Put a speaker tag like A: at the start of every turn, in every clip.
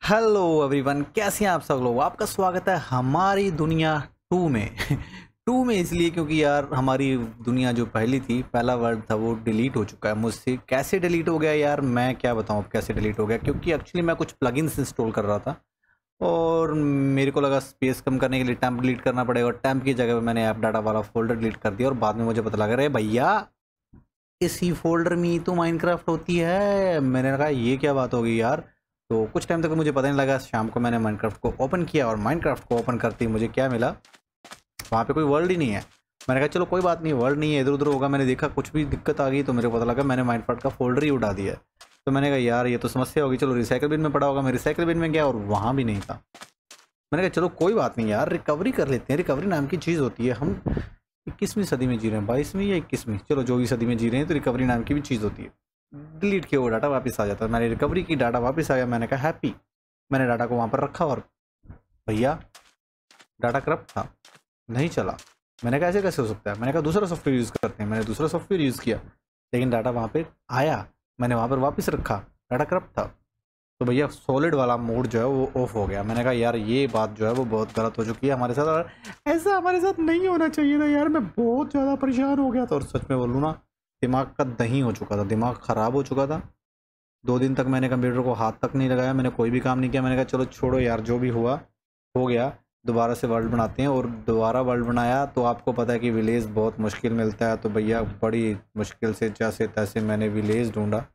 A: Hello everyone, कैसे हैं आप सब लोग। आपका स्वागत है हमारी दुनिया 2 में। 2 में इसलिए क्योंकि यार हमारी दुनिया जो पहली थी, पहला वर्ल्ड था, वो डिलीट हो चुका है मुझसे। कैसे डिलीट हो गया यार, मैं क्या बताऊं अब कैसे डिलीट हो गया। क्योंकि एक्चुअली मैं कुछ प्लगइन्स इंस्टॉल कर रहा था और मेरे को लगा स्पेस कम करने के लिए टेम्प डिलीट करना पड़ेगा, और टेम्प की जगह पे मैंने ऐप डाटा वाला फोल्डर डिलीट कर दिया। और बाद में मुझे पता लगा, अरे भैया इसी फोल्डर में ही तो माइनक्राफ्ट होती है। मैंने कहा ये क्या बात होगी यार। तो कुछ टाइम तक मुझे पता नहीं लगा। शाम को मैंने माइनक्राफ्ट को ओपन किया और माइनक्राफ्ट को ओपन करते ही मुझे क्या मिला, वहाँ पे कोई वर्ल्ड ही नहीं है। मैंने कहा चलो कोई बात नहीं, वर्ल्ड नहीं है, इधर उधर होगा। मैंने देखा कुछ भी दिक्कत आ गई तो मेरे को पता लगा मैंने माइनक्राफ्ट का फोल्डर ही उठा दिया है। तो मैंने कहा यार ये तो समस्या होगी, चलो रिसाइकल बिन में पड़ा होगा। मैं रिसाइकल बिन में गया और वहाँ भी नहीं था। मैंने कहा चलो कोई बात नहीं यार, रिकवरी कर लेते हैं। रिकवरी नाम की चीज़ होती है। हम 21वीं सदी में जी रहे हैं, 22वीं या 21वीं, चलो जो भी सदी में जी रहे हैं, तो रिकवरी नाम की भी चीज़ होती है। डिलीट किया वो डाटा वापस आ जाता है। मैंने रिकवरी की, डाटा वापस आ गया। मैंने कहा हैप्पी। मैंने डाटा को वहाँ पर रखा और भैया डाटा करप्ट था, नहीं चला। मैंने कहा ऐसे कैसे हो सकता है। मैंने कहा दूसरा सॉफ्टवेयर यूज़ करते हैं। मैंने दूसरा सॉफ्टवेयर यूज़ किया, लेकिन डाटा वहाँ पर आया। मैंने वहाँ पर वापस रखा, डाटा करप्ट था। तो भैया सॉलिड वाला मोड जो है वो ऑफ हो गया। मैंने कहा यार ये बात जो है वो बहुत गलत हो चुकी है हमारे साथ, और ऐसा हमारे साथ नहीं होना चाहिए था यार। मैं बहुत ज़्यादा परेशान हो गया था, और सच में बोलूँ ना, दिमाग का दही हो चुका था, दिमाग ख़राब हो चुका था। 2 दिन तक मैंने कंप्यूटर को हाथ तक नहीं लगाया, मैंने कोई भी काम नहीं किया। मैंने कहा चलो छोड़ो यार, जो भी हुआ हो गया, दोबारा से वर्ल्ड बनाते हैं। और दोबारा वर्ल्ड बनाया तो आपको पता है कि विलेज बहुत मुश्किल मिलता है। तो भैया बड़ी मुश्किल से जैसे तैसे मैंने विलेज ढूंढा।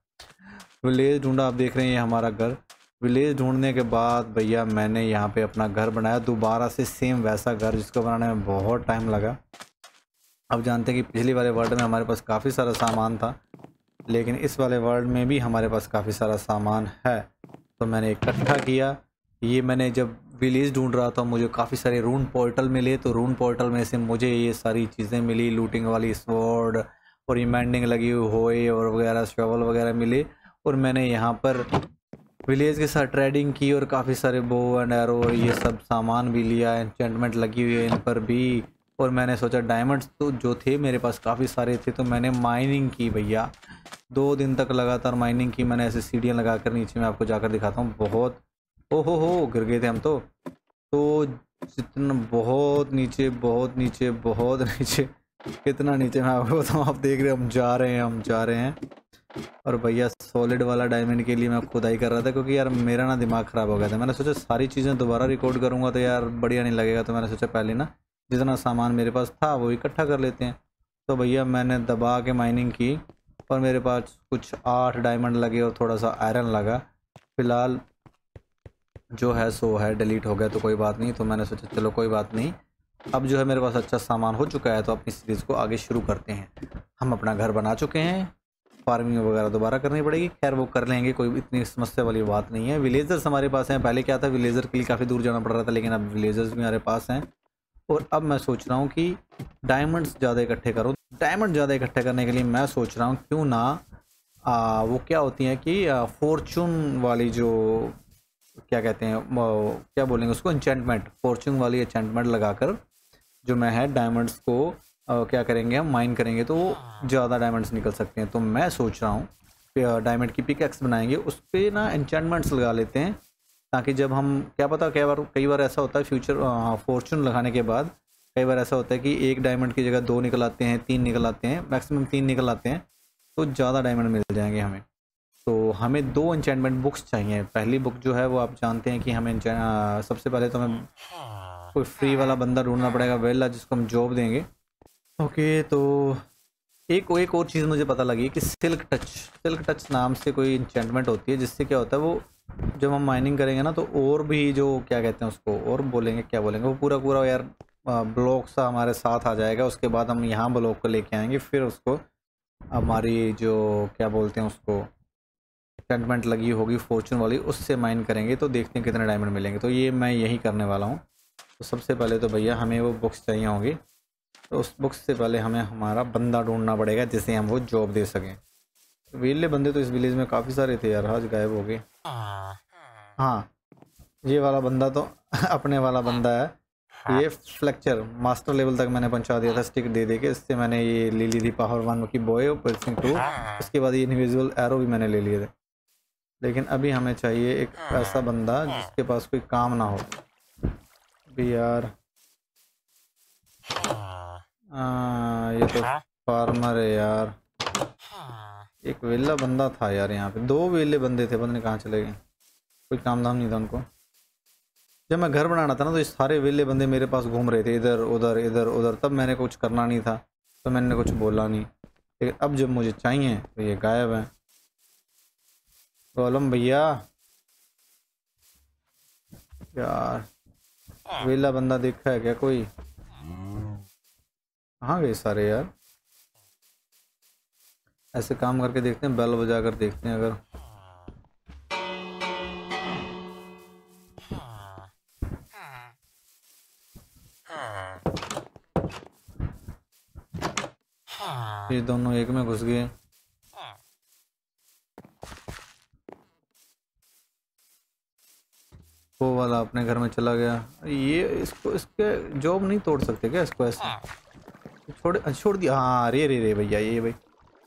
A: आप देख रहे हैं ये हमारा घर। विलेज ढूंढने के बाद भैया मैंने यहाँ पे अपना घर बनाया, दोबारा से सेम वैसा घर जिसको बनाने में बहुत टाइम लगा। अब जानते हैं कि पिछली वाले वर्ल्ड में हमारे पास काफ़ी सारा सामान था, लेकिन इस वाले वर्ल्ड में भी हमारे पास काफ़ी सारा सामान है। तो मैंने इकट्ठा किया। ये मैंने जब विलेज ढूंढ रहा था, मुझे काफ़ी सारे रून पोर्टल मिले। तो रून पोर्टल में से मुझे ये सारी चीज़ें मिली, लूटिंग वाली स्वॉर्ड और रिमाइंडिंग लगी हुई होए और वगैरह, शॉवल वगैरह मिले। और मैंने यहाँ पर विलेज के साथ ट्रेडिंग की और काफ़ी सारे बो एंड एरो और ये सब सामान भी लिया। एन्चेंटमेंट लगी हुई है इन पर भी। और मैंने सोचा डायमंड्स तो जो थे मेरे पास काफ़ी सारे थे, तो मैंने माइनिंग की भैया। 2 दिन तक लगातार माइनिंग की मैंने। ऐसे सीढ़ियाँ लगा कर नीचे मैं आपको जाकर दिखाता हूँ। बहुत ओहो हो गिर गए थे हम तो जितना बहुत नीचे, बहुत नीचे, बहुत नीचे, कितना नीचे मैं आपको बताऊँ। आप देख रहे हैं हम जा रहे हैं। और भैया सॉलिड वाला डायमंड के लिए मैं खुदाई कर रहा था, क्योंकि यार मेरा ना दिमाग ख़राब हो गया था। मैंने सोचा सारी चीज़ें दोबारा रिकॉर्ड करूँगा तो यार बढ़िया नहीं लगेगा। तो मैंने सोचा पहले ना जितना सामान मेरे पास था वो इकट्ठा कर लेते हैं। तो भैया मैंने दबा के माइनिंग की और मेरे पास कुछ 8 डायमंड लगे और थोड़ा सा आयरन लगा। फ़िलहाल जो है सो है, डिलीट हो गया तो कोई बात नहीं। तो मैंने सोचा चलो कोई बात नहीं, अब जो है मेरे पास अच्छा सामान हो चुका है, तो अपनी सीरीज़ को आगे शुरू करते हैं। हम अपना घर बना चुके हैं, फार्मिंग वगैरह दोबारा करनी पड़ेगी, खैर वो कर लेंगे, कोई इतनी समस्या वाली बात नहीं है। विलेजर्स हमारे पास हैं। पहले क्या था, विलेजर के लिए काफ़ी दूर जाना पड़ रहा था, लेकिन अब विलेजर्स भी हमारे पास हैं। और अब मैं सोच रहा हूँ कि डायमंड्स ज़्यादा इकट्ठे करूँ। डायमंड ज़्यादा इकट्ठे करने के लिए मैं सोच रहा हूँ क्यों ना वो क्या होती है कि फॉर्चून वाली जो क्या कहते हैं, क्या बोलेंगे उसको, एन्चेंटमेंट, फॉर्चून वाली एन्चेंटमेंट लगाकर जो मैं है डायमंड्स को क्या करेंगे, हम माइन करेंगे तो ज़्यादा डायमंड्स निकल सकते हैं। तो मैं सोच रहा हूँ डायमंड की पिकैक्स बनाएंगे, उस पर ना एन्चेंटमेंट्स लगा लेते हैं, ताकि जब हम क्या पता कई बार ऐसा होता है फ्यूचर फॉर्चून लगाने के बाद कई बार ऐसा होता है कि एक डायमंड की जगह 2 निकल आते हैं, 3 निकल आते हैं, मैक्सिमम 3 निकल आते हैं, तो ज़्यादा डायमंड मिल जाएंगे हमें। तो हमें 2 एन्चेंटमेंट बुक्स चाहिए। पहली बुक जो है वो आप जानते हैं कि हमें सबसे पहले तो हमें कोई फ्री वाला बंदा ढूंढना पड़ेगा, वेला, जिसको हम जॉब देंगे। ओके, तो एक और चीज़ मुझे पता लगी कि सिल्क टच नाम से कोई इंचेंटमेंट होती है, जिससे क्या होता है, वो जब हम माइनिंग करेंगे ना तो और भी जो क्या कहते हैं उसको, और बोलेंगे क्या बोलेंगे, वो पूरा पूरा यार ब्लॉक सा हमारे साथ आ जाएगा। उसके बाद हम यहाँ ब्लॉक को लेके आएंगे, फिर उसको हमारी जो क्या बोलते हैं उसको इंचेंटमेंट लगी होगी फॉर्चून वाली, उससे माइन करेंगे तो देखते हैं कितने डायमंड मिलेंगे। तो ये मैं यही करने वाला हूँ। तो सबसे पहले तो भैया हमें वो बुक्स चाहिए होंगी, तो उस बुक्स से पहले हमें हमारा बंदा ढूंढना पड़ेगा जिसे हम वो जॉब दे सकें। वेले बंदे तो इस विलेज में काफ़ी सारे थे यार, आज गायब हो गए। हाँ, ये वाला बंदा तो अपने वाला बंदा है। ये फ्लेक्चर मास्टर लेवल तक मैंने पहुंचा दिया था स्टिक दे के। इससे मैंने ये ले ली थी पावर 1 की बॉय और पल्सिंग 2। उसके बाद ये इनविजिबल एरो भी मैंने ले लिए थे। लेकिन अभी हमें चाहिए एक ऐसा बंदा जिसके पास कोई काम ना हो अभी यार। ये तो फार्मर है यार। एक वेला बंदा था यार, यहाँ पे 2 वेले बंदे थे, पता नहीं कहाँ चले गए। कोई काम धाम नहीं था उनको। जब मैं घर बनाना था ना तो ये सारे वेले बंदे मेरे पास घूम रहे थे, इधर उधर इधर उधर। तब मैंने कुछ करना नहीं था तो मैंने कुछ बोला नहीं, लेकिन अब जब मुझे चाहिए तो ये गायब है। गोलम भैया यार, वेला बंदा देखा है क्या कोई? कहाँ गए सारे यार? ऐसे काम करके देखते हैं, बेल बजा कर देखते हैं अगर। ये दोनों एक में घुस गए। वो वाला अपने घर में चला गया। ये इसको, इसके जॉब नहीं तोड़ सकते क्या इसको ऐसे? छोड़ दिया। हाँ रे रे रे भैया, ये भाई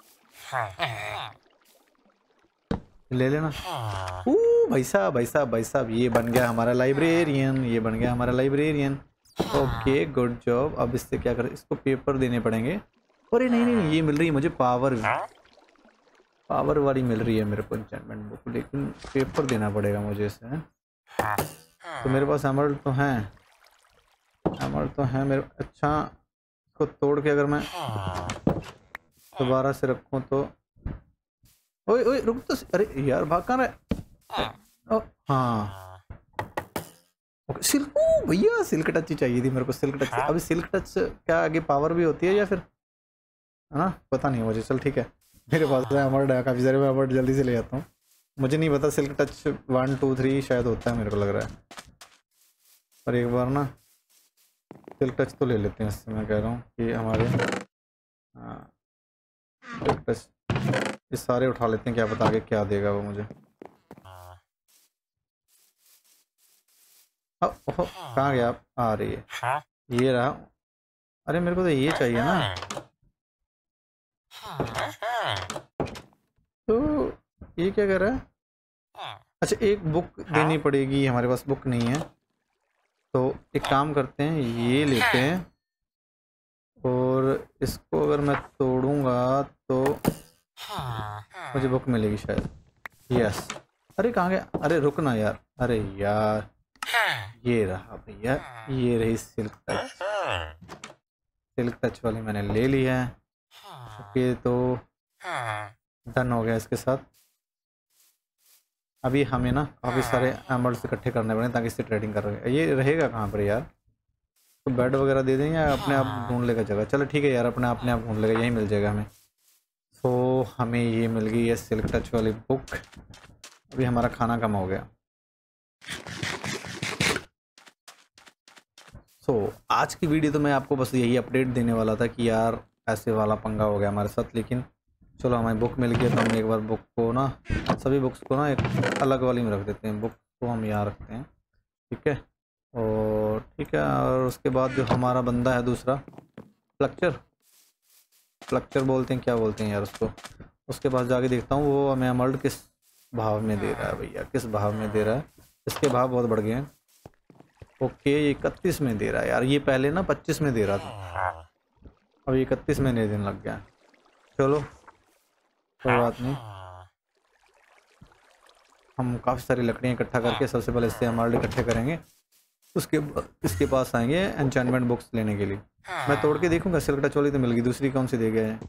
A: ले लेना। भाई साहब भाई साहब भाई साहब, ये बन गया हमारा लाइब्रेरियन, ये बन गया हमारा लाइब्रेरियन। Okay good job. अब इससे क्या करें? इसको पेपर देने पड़ेंगे। अरे नहीं नहीं, ये मिल रही है मुझे पावर, पावर वाली मिल रही है मेरे को एन्चेंटमेंट बुक, लेकिन पेपर देना पड़ेगा मुझे इसे। तो मेरे पास एमराल्ड तो हैं, एमराल्ड तो हैं मेरे। अच्छा, इसको तोड़ के अगर मैं दोबारा से रखूं तो। ओए ओए रुक तो, अरे यार भाग कहाँ रहा है? हाँ ओके, सिल्क। भैया सिल्क टच ही चाहिए थी मेरे को, सिल्क टच। अभी सिल्क टच क्या आगे पावर भी होती है या फिर, है ना? पता नहीं मुझे। चल ठीक है, मेरे पास एमराल्ड है काफ़ी सारे, मैं एमराल्ड जल्दी से ले आता हूँ। मुझे नहीं पता, सिल्क टच 1 2 3 शायद होता है, मेरे को लग रहा है। पर एक बार ना सिल्क टच तो ले लेते हैं इससे, मैं कह रहा हूँ कि हमारे सिल्क टच ये सारे उठा लेते हैं, क्या पता आगे क्या देगा वो मुझे। ओह कहाँ गया आप? आ रही है, ये रहा। अरे मेरे को तो ये चाहिए ना। तो ये क्या कर रहा है? अच्छा, एक बुक देनी पड़ेगी, हमारे पास बुक नहीं है। तो एक काम करते हैं, ये लेते हैं और इसको अगर मैं तोड़ूंगा तो मुझे बुक मिलेगी शायद। यस। अरे कहाँ गया? अरे रुकना यार, अरे यार ये रहा भैया, ये रही सिल्क टच। सिल्क टच वाली मैंने ले ली है। ओके, तो डन हो गया इसके साथ। अभी हमें ना काफ़ी सारे एमराल्ड्स इकट्ठे करने पड़े ताकि इससे ट्रेडिंग कर रहे। ये रहेगा कहाँ पर यार? तो बेड वगैरह दे दें या अपने आप ढूंढ लेगा जगह? चलो ठीक है यार, अपने आप ढूंढ लेगा, यही मिल जाएगा हमें। तो हमें ये मिल गई है सिल्क टच वाली बुक। अभी हमारा खाना कम हो गया। आज की वीडियो तो मैं आपको बस यही अपडेट देने वाला था कि यार ऐसे वाला पंगा हो गया हमारे साथ। लेकिन चलो हमें बुक मिल गई, तो हम एक बार बुक को ना, सभी बुक्स को ना एक अलग वाली में रख देते हैं। बुक को हम यहाँ रखते हैं, ठीक है। और ठीक है, और उसके बाद जो हमारा बंदा है दूसरा, फ्लक्चर बोलते हैं, क्या बोलते हैं यार उसको, उसके पास जाके देखता हूँ वो हमें एमराल्ड किस भाव में दे रहा है भैया, किस भाव में दे रहा है। इसके भाव बहुत बढ़ गए हैं। ओके, ये 31 में दे रहा है यार, ये पहले ना 25 में दे रहा था, अब 31 में देने लग गया। चलो कोई बात नहीं, हम काफ़ी सारी लकड़ियाँ इकट्ठा करके सबसे पहले इससे एमराल्ड इकट्ठे करेंगे। उसके इसके पास आएंगे एन्चेंटमेंट बुक्स लेने के लिए। मैं तोड़ के देखूंगा, सिल्क टच वाली तो मिल गई, दूसरी कौन सी दे गए हैं?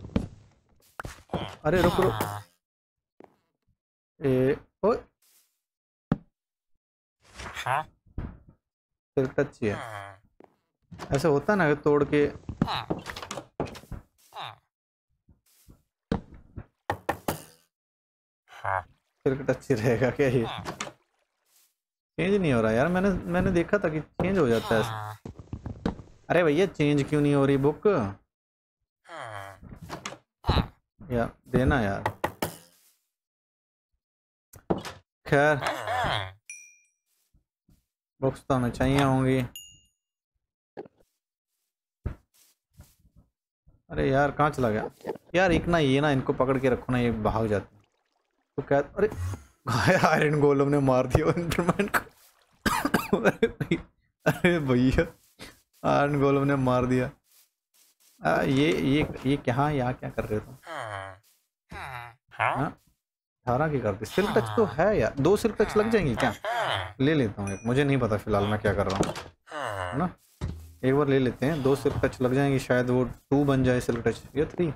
A: अरे रुक रुक, ओ सिल्क टच ही है। ऐसा होता है ना तोड़ के। सिल्क टच ही रहेगा क्या ये? चेंज नहीं हो रहा यार, मैंने देखा था कि चेंज हो जाता है। अरे भैया चेंज क्यों नहीं हो रही बुक? यार देना यार। खैर बुक्स तो हमें चाहिए होंगी। अरे यार कहाँ चला गया यार? एक ना ये ना इनको पकड़ के रखो ना, ये भाग जाते हैं तो क्या। अरे आयरन गोलम ने मार दिया एंडरमैन को। अरे भैया आयरन गोलम ने मार दिया। ये क्या यहाँ क्या कर रहे हो तुम? हाँ 18 की कर दी। सिल्क टच तो है यार, 2 सिल्क टच लग जाएंगी क्या? ले लेता हूँ एक, मुझे नहीं पता फिलहाल मैं क्या कर रहा हूँ, है ना। एक बार ले लेते हैं, 2 सिल्क टच लग जाएंगी शायद, वो 2 बन जाए सिल्क टच या 3।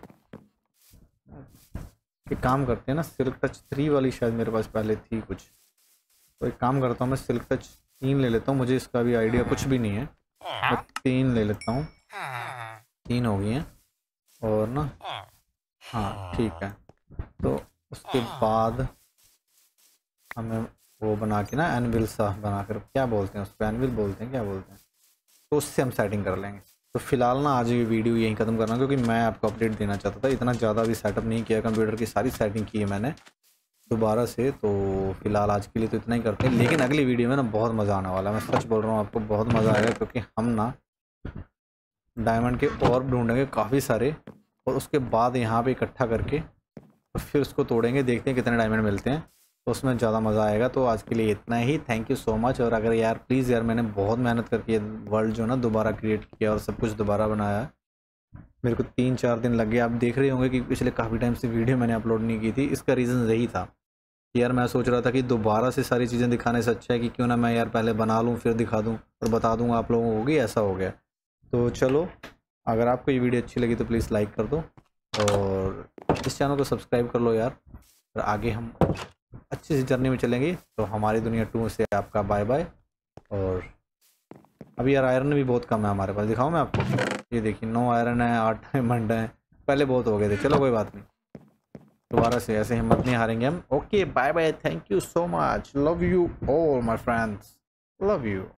A: एक काम करते हैं ना, सिल्क टच 3 वाली शायद मेरे पास पहले थी कुछ, तो एक काम करता हूँ मैं सिल्क टच 3 ले लेता हूँ, मुझे इसका भी आइडिया कुछ भी नहीं है। मैं 3 ले लेता हूँ, 3 हो गई हैं और ना, हाँ ठीक है। तो उसके बाद हमें वो बना के ना एनविल सा बना कर, क्या बोलते हैं उसको, एनविल बोलते हैं क्या बोलते हैं, तो उससे हम सेटिंग कर लेंगे। तो फिलहाल ना आज ये वीडियो यहीं ख़त्म करना, क्योंकि मैं आपको अपडेट देना चाहता था, इतना ज़्यादा भी सेटअप नहीं किया, कंप्यूटर की सारी सेटिंग की है मैंने दोबारा से। तो फिलहाल आज के लिए तो इतना ही करते हैं, लेकिन अगली वीडियो में ना बहुत मज़ा आने वाला है, मैं सच बोल रहा हूँ, आपको बहुत मज़ा आएगा, क्योंकि हम ना डायमंड के और ढूंढेंगे काफ़ी सारे, और उसके बाद यहाँ पे इकट्ठा करके और फिर उसको तोड़ेंगे, देखते हैं कितने डायमंड मिलते हैं, तो उसमें ज़्यादा मज़ा आएगा। तो आज के लिए इतना ही, थैंक यू सो मच। और अगर यार प्लीज़ यार, मैंने बहुत मेहनत करके वर्ल्ड जो ना दोबारा क्रिएट किया और सब कुछ दोबारा बनाया, मेरे को 3-4 दिन लग गए। आप देख रहे होंगे कि पिछले काफ़ी टाइम से वीडियो मैंने अपलोड नहीं की थी, इसका रीज़न यही था कि यार मैं सोच रहा था कि दोबारा से सारी चीज़ें दिखाने से अच्छा है कि क्यों ना मैं यार पहले बना लूँ, फिर दिखा दूँ और बता दूँगा आप लोगों को कि ऐसा हो गया। तो चलो, अगर आपको ये वीडियो अच्छी लगी तो प्लीज़ लाइक कर दो और इस चैनल को सब्सक्राइब कर लो यार, और आगे हम अच्छी सी जर्नी में चलेंगे। तो हमारी दुनिया 2 से आपका बाय बाय। और अभी यार आयरन भी बहुत कम है हमारे पास, दिखाऊं मैं आपको, ये देखिए 9 आयरन है, 8 डायमंड है, पहले बहुत हो गए थे। चलो कोई बात नहीं, दोबारा से ऐसे हिम्मत नहीं हारेंगे हम। Okay bye bye, thank you so much, love you all my friends, love you.